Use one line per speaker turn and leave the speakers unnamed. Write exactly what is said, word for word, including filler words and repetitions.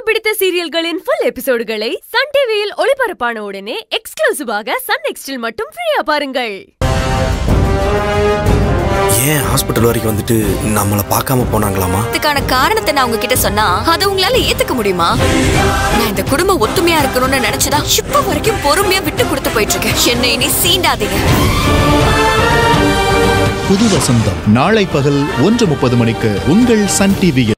பிடித்த சீரியல்களின் full எபிசோடுகளை Sun டிவியில் ஒளிபரப்பான உடனே எக்ஸ்க்ளூசிவாக சன் நெக்ஸ்டில் மட்டும் ஃப்ரீயா பாருங்கள்.
ஏன் ஹாஸ்பிடல் வரைக்கும் வந்துட்டு நம்மள பார்க்காம போனாங்களாமா?
இதுக்கான காரணத்தை நான் உங்ககிட்ட சொன்னா அதை உங்களால ஏத்துக்க முடியுமா? நான் இந்த குடும்பம் ஒத்துமையா இருக்கணும்னு நினைச்சுதான் இப்ப வரைக்கும் பொறுமையா விட்டு கொடுத்து போயிட்டு இருக்கேன். என்னை இனி சீண்டாதீங்க.
புது வசந்தம் நாளை பகல் ஒன்று முப்பது மணிக்கு உங்கள் சன் டிவியில்.